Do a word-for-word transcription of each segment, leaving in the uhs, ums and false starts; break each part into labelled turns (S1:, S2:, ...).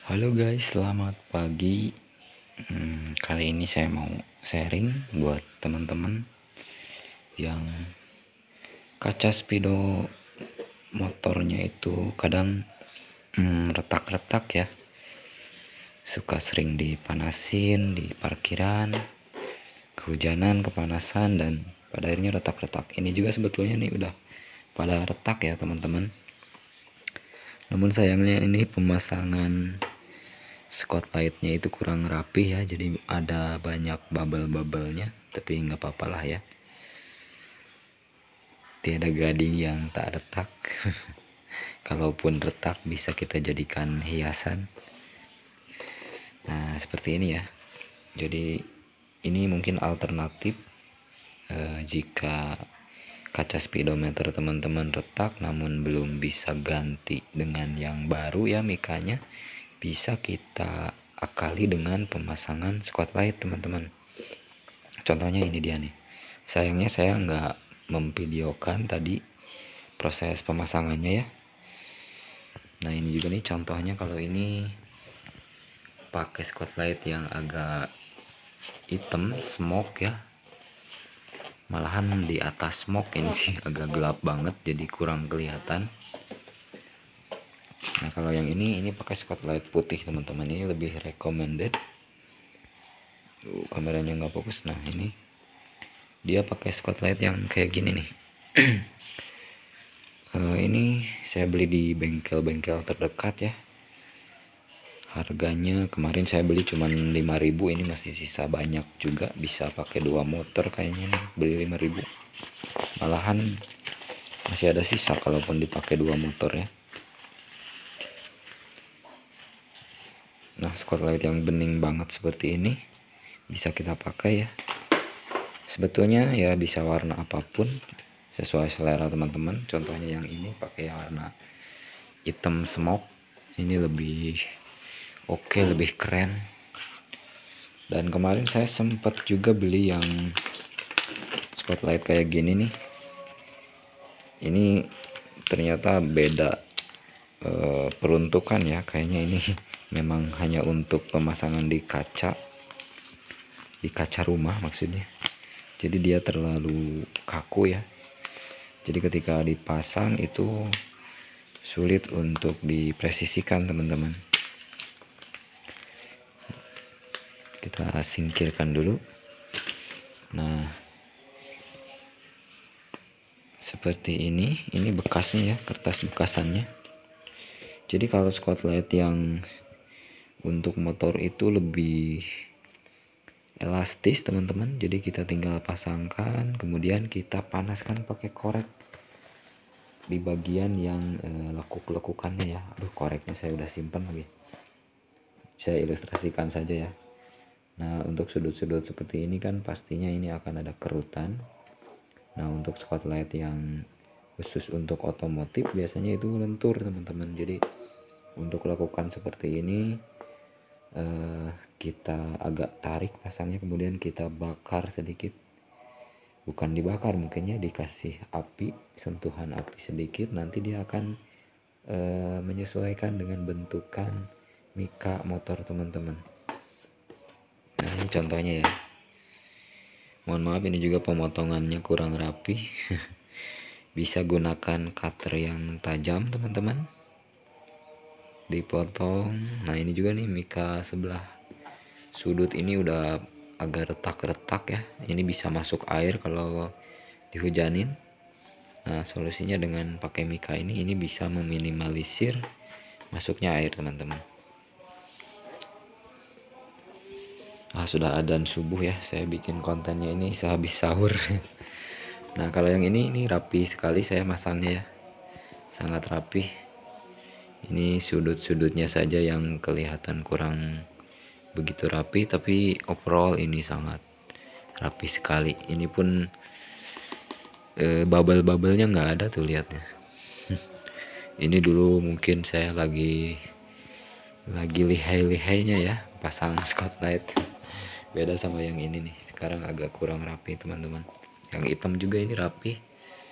S1: Halo guys, selamat pagi. Hmm, kali ini saya mau sharing buat teman-teman yang kaca speedo motornya itu kadang hmm, retak-retak ya. Suka sering dipanasin di parkiran, kehujanan, kepanasan, dan pada akhirnya retak-retak. Ini juga sebetulnya nih udah pada retak ya teman-teman. Namun sayangnya ini pemasangan spotlightnya itu kurang rapi ya, jadi ada banyak bubble-bubblenya, tapi nggak apa-apa lah ya, tiada gading yang tak retak. Kalaupun retak bisa kita jadikan hiasan. Nah seperti ini ya, jadi ini mungkin alternatif eh, jika kaca speedometer teman-teman retak namun belum bisa ganti dengan yang baru ya mikanya, bisa kita akali dengan pemasangan spotlight teman-teman. Contohnya ini dia nih, sayangnya saya nggak memvideokan tadi proses pemasangannya ya. Nah ini juga nih contohnya, kalau ini pakai spotlight yang agak hitam smoke ya, malahan di atas smoke ini sih agak gelap banget jadi kurang kelihatan. Nah kalau yang ini ini pakai spotlight putih teman-teman, ini lebih recommended. Uh, kameranya nggak fokus. Nah ini dia pakai spotlight yang kayak gini nih. uh, ini saya beli di bengkel-bengkel terdekat ya. Harganya kemarin saya beli cuman lima ribu, ini masih sisa banyak juga, bisa pakai dua motor kayaknya nih, beli lima ribu. Malahan masih ada sisa kalaupun dipakai dua motor ya. Nah spotlight yang bening banget seperti ini bisa kita pakai ya. Sebetulnya ya bisa warna apapun sesuai selera teman-teman. Contohnya yang ini pakai warna hitam smoke, ini lebih oke, okay, lebih keren. Dan kemarin saya sempat juga beli yang spotlight kayak gini nih. Ini ternyata beda e, peruntukan ya, kayaknya ini memang hanya untuk pemasangan di kaca, di kaca rumah maksudnya. Jadi dia terlalu kaku ya, jadi ketika dipasang itu sulit untuk dipresisikan teman-teman. Kita singkirkan dulu. Nah seperti ini, ini bekasnya ya, kertas bekasannya. Jadi kalau spotlight yang untuk motor itu lebih elastis teman-teman, jadi kita tinggal pasangkan kemudian kita panaskan pakai korek di bagian yang eh, lekuk-lekukannya ya. Aduh koreknya saya udah simpan lagi, saya ilustrasikan saja ya. Nah untuk sudut-sudut seperti ini kan pastinya ini akan ada kerutan. Nah untuk spotlight yang khusus untuk otomotif biasanya itu lentur teman-teman. Jadi untuk lakukan seperti ini eh, kita agak tarik pasangnya, kemudian kita bakar sedikit, bukan dibakar mungkinnya, dikasih api, sentuhan api sedikit, nanti dia akan eh, menyesuaikan dengan bentukan mika motor teman-teman. Nah ini contohnya ya, mohon maaf ini juga pemotongannya kurang rapi. Bisa gunakan cutter yang tajam teman-teman, dipotong. Nah ini juga nih mika sebelah sudut ini udah agak retak-retak ya, ini bisa masuk air kalau dihujanin. Nah solusinya dengan pakai mika ini ini bisa meminimalisir masuknya air teman-teman. Ah sudah adzan subuh ya, saya bikin kontennya ini sehabis sahur. Nah kalau yang ini ini rapi sekali saya masangnya ya, sangat rapi. Ini sudut-sudutnya saja yang kelihatan kurang begitu rapi, tapi overall ini sangat rapi sekali. Ini pun e, bubble-bubblenya nggak ada tuh, lihatnya. Ini dulu mungkin saya lagi lagi lihai-lihainya ya pasang spotlight. Beda sama yang ini nih, sekarang agak kurang rapi teman-teman. Yang hitam juga ini rapi,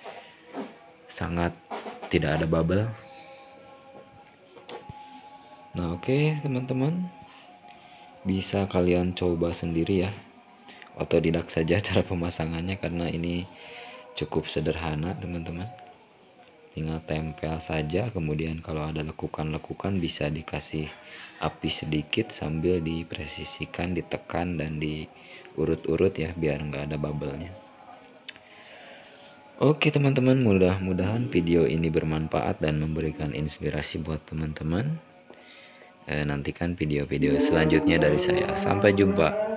S1: sangat tidak ada bubble. Nah oke teman-teman, bisa kalian coba sendiri ya, otodidak saja cara pemasangannya, karena ini cukup sederhana teman-teman. Tinggal tempel saja, kemudian kalau ada lekukan-lekukan bisa dikasih api sedikit sambil dipresisikan, ditekan dan diurut-urut ya, biar nggak ada bubble-nya. Oke teman-teman, mudah-mudahan video ini bermanfaat dan memberikan inspirasi buat teman-teman. Eh, nantikan video-video selanjutnya dari saya. Sampai jumpa.